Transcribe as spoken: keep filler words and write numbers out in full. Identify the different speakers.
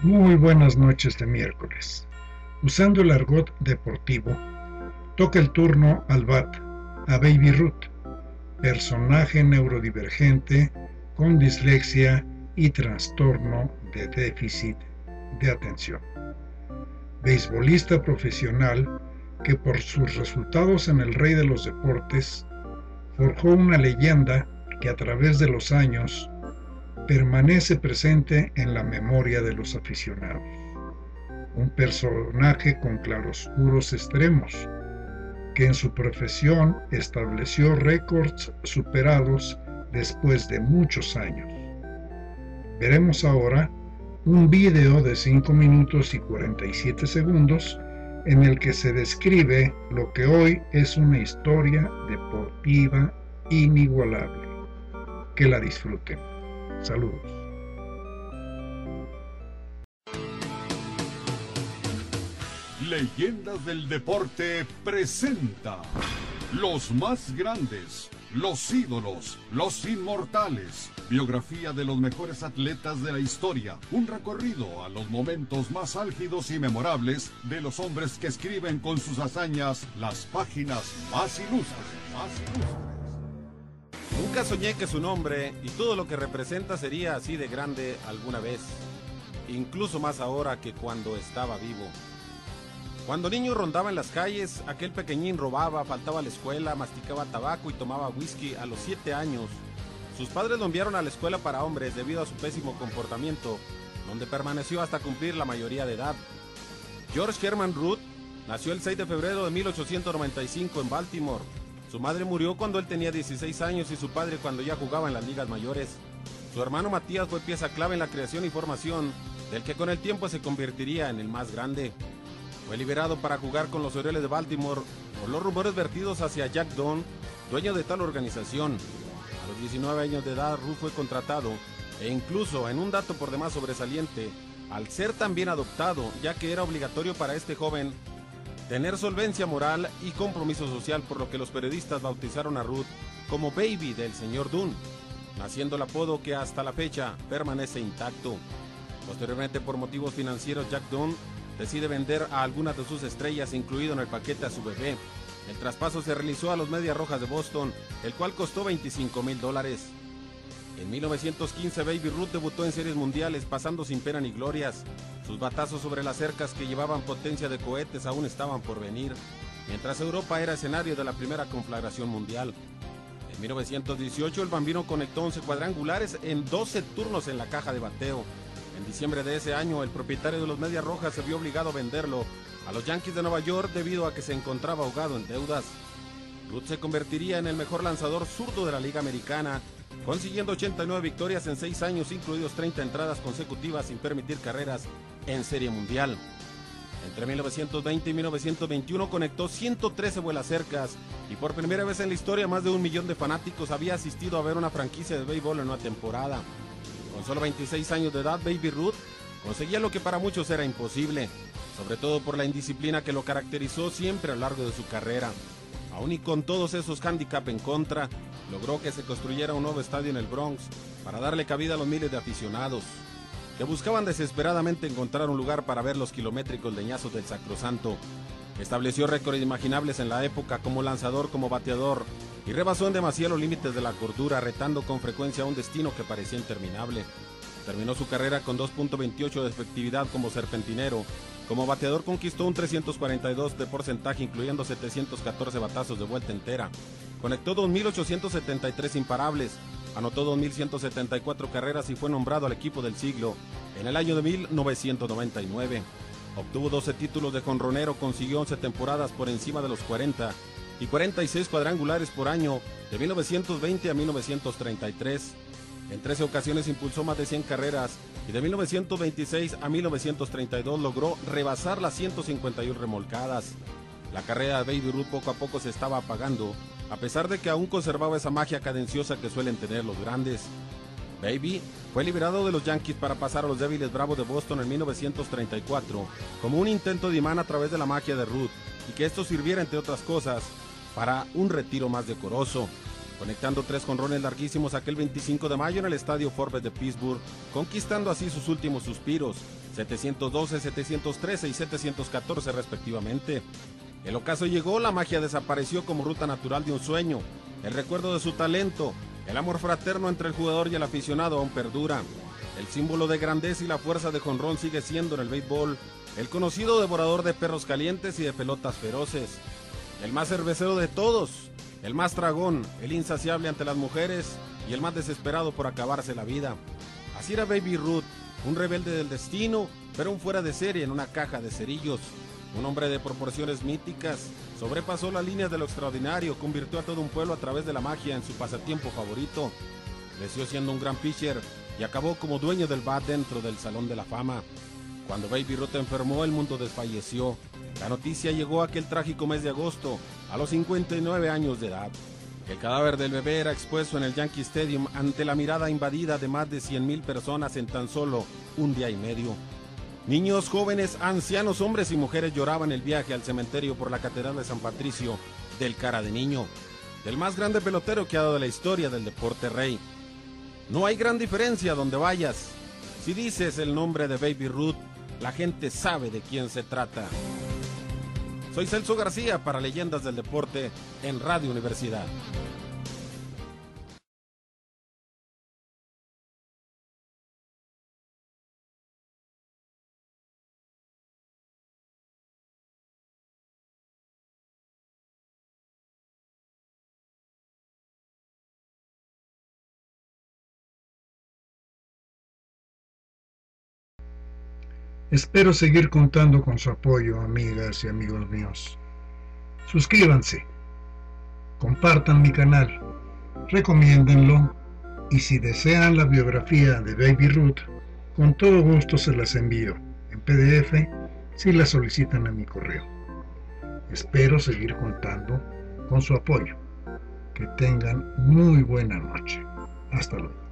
Speaker 1: Muy buenas noches de miércoles. Usando el argot deportivo, toca el turno al bat, a Baby Ruth, personaje neurodivergente con dislexia y trastorno de déficit de atención. Beisbolista profesional que por sus resultados en el Rey de los Deportes forjó una leyenda que a través de los años permanece presente en la memoria de los aficionados. Un personaje con claroscuros extremos, que en su profesión estableció récords superados después de muchos años. Veremos ahora un video de cinco minutos y cuarenta y siete segundos en el que se describe lo que hoy es una historia deportiva inigualable. Que la disfruten. Saludos.
Speaker 2: Leyendas del Deporte presenta los más grandes, los ídolos, los inmortales, biografía de los mejores atletas de la historia, un recorrido a los momentos más álgidos y memorables de los hombres que escriben con sus hazañas las páginas más ilustres, más ilustres.
Speaker 3: Nunca soñé que su nombre y todo lo que representa sería así de grande alguna vez, incluso más ahora que cuando estaba vivo. Cuando niño rondaba en las calles, aquel pequeñín robaba, faltaba a la escuela, masticaba tabaco y tomaba whisky a los siete años. Sus padres lo enviaron a la escuela para hombres debido a su pésimo comportamiento, donde permaneció hasta cumplir la mayoría de edad. George Herman Ruth nació el seis de febrero de mil ochocientos noventa y cinco en Baltimore. Su madre murió cuando él tenía dieciséis años y su padre cuando ya jugaba en las ligas mayores. Su hermano Matías fue pieza clave en la creación y formación del que con el tiempo se convertiría en el más grande. Fue liberado para jugar con los Orioles de Baltimore por los rumores vertidos hacia Jack Doan, dueño de tal organización. A los diecinueve años de edad, Ruth fue contratado e incluso, en un dato por demás sobresaliente, al ser también adoptado, ya que era obligatorio para este joven tener solvencia moral y compromiso social, por lo que los periodistas bautizaron a Ruth como Baby del señor Doan, naciendo el apodo que hasta la fecha permanece intacto. Posteriormente, por motivos financieros, Jack Doan decide vender a algunas de sus estrellas, incluido en el paquete a su bebé. El traspaso se realizó a los Medias Rojas de Boston, el cual costó veinticinco mil dólares. En mil novecientos quince, Baby Ruth debutó en series mundiales, pasando sin pena ni glorias. Sus batazos sobre las cercas que llevaban potencia de cohetes aún estaban por venir, mientras Europa era escenario de la primera conflagración mundial. En mil novecientos dieciocho, el Bambino conectó once cuadrangulares en doce turnos en la caja de bateo. En diciembre de ese año, el propietario de los Medias Rojas se vio obligado a venderlo a los Yankees de Nueva York debido a que se encontraba ahogado en deudas. Ruth se convertiría en el mejor lanzador zurdo de la Liga Americana, consiguiendo ochenta y nueve victorias en seis años, incluidos treinta entradas consecutivas sin permitir carreras en Serie Mundial. Entre mil novecientos veinte y mil novecientos veintiuno conectó ciento trece vuelacercas y por primera vez en la historia más de un millón de fanáticos había asistido a ver una franquicia de béisbol en una temporada. Con solo veintiséis años de edad, Baby Ruth conseguía lo que para muchos era imposible, sobre todo por la indisciplina que lo caracterizó siempre a lo largo de su carrera. Aún y con todos esos hándicaps en contra, logró que se construyera un nuevo estadio en el Bronx para darle cabida a los miles de aficionados que buscaban desesperadamente encontrar un lugar para ver los kilométricos leñazos del Sacrosanto. Estableció récords inimaginables en la época como lanzador, como bateador, y rebasó en demasía los límites de la cordura, retando con frecuencia a un destino que parecía interminable. Terminó su carrera con dos punto veintiocho de efectividad como serpentinero. Como bateador conquistó un trescientos cuarenta y dos de porcentaje, incluyendo setecientos catorce batazos de vuelta entera. Conectó dos mil ochocientos setenta y tres imparables, anotó dos mil ciento setenta y cuatro carreras y fue nombrado al equipo del siglo en el año de mil novecientos noventa y nueve. Obtuvo doce títulos de jonronero, consiguió once temporadas por encima de los cuarenta y cuarenta y seis cuadrangulares por año de mil novecientos veinte a mil novecientos treinta y tres. En trece ocasiones impulsó más de cien carreras y de mil novecientos veintiséis a mil novecientos treinta y dos logró rebasar las ciento cincuenta y uno remolcadas. La carrera de Baby Ruth poco a poco se estaba apagando, a pesar de que aún conservaba esa magia cadenciosa que suelen tener los grandes. Baby fue liberado de los Yankees para pasar a los débiles Bravos de Boston en mil novecientos treinta y cuatro, como un intento de imán a través de la magia de Ruth, y que esto sirviera, entre otras cosas, para un retiro más decoroso. conectando tres jonrones larguísimos aquel veinticinco de mayo en el estadio Forbes de Pittsburgh, conquistando así sus últimos suspiros, setecientos doce, setecientos trece y setecientos catorce respectivamente. El ocaso llegó, la magia desapareció como ruta natural de un sueño, el recuerdo de su talento, el amor fraterno entre el jugador y el aficionado aún perdura. El símbolo de grandeza y la fuerza de jonrón sigue siendo en el béisbol el conocido devorador de perros calientes y de pelotas feroces, el más cervecero de todos, el más tragón, el insaciable ante las mujeres y el más desesperado por acabarse la vida. Así era Baby Ruth, un rebelde del destino, pero un fuera de serie en una caja de cerillos. Un hombre de proporciones míticas, sobrepasó las líneas de lo extraordinario, convirtió a todo un pueblo a través de la magia en su pasatiempo favorito. Creció siendo un gran pitcher y acabó como dueño del bat dentro del Salón de la Fama. Cuando Baby Ruth enfermó, el mundo desfalleció. La noticia llegó aquel trágico mes de agosto, a los cincuenta y nueve años de edad. El cadáver del bebé era expuesto en el Yankee Stadium ante la mirada invadida de más de cien mil personas en tan solo un día y medio. Niños, jóvenes, ancianos, hombres y mujeres lloraban el viaje al cementerio por la Catedral de San Patricio del Cara de Niño, del más grande pelotero que ha dado la historia del deporte rey. No hay gran diferencia donde vayas. Si dices el nombre de Baby Ruth, la gente sabe de quién se trata. Soy Celso García para Leyendas del Deporte en Radio Universidad.
Speaker 1: Espero seguir contando con su apoyo, amigas y amigos míos. Suscríbanse, compartan mi canal, recomiéndenlo y si desean la biografía de Baby Ruth, con todo gusto se las envío en P D F si la solicitan a mi correo. Espero seguir contando con su apoyo. Que tengan muy buena noche. Hasta luego.